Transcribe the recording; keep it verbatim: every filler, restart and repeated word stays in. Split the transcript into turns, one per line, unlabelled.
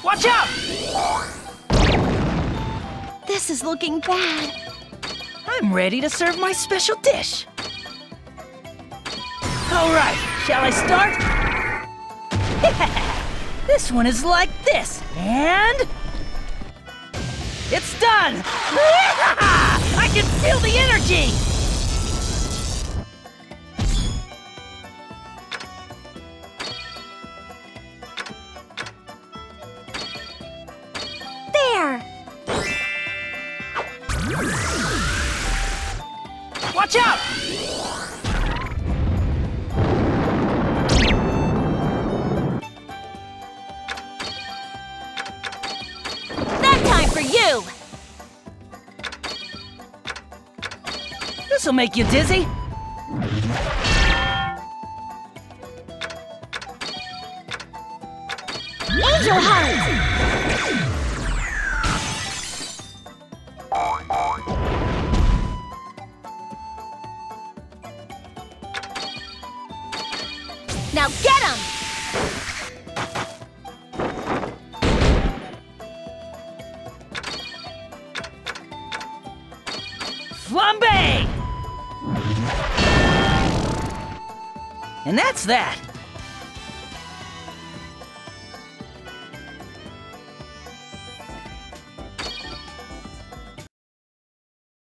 Watch out!
This is looking bad.
I'm ready to serve my special dish. All right, shall I start? This one is like this, and... it's done! I can feel the energy!
There!
Watch out!
That time for you!
This'll make you dizzy.
Angel Heart! Now get him!
Flambe! And that's that.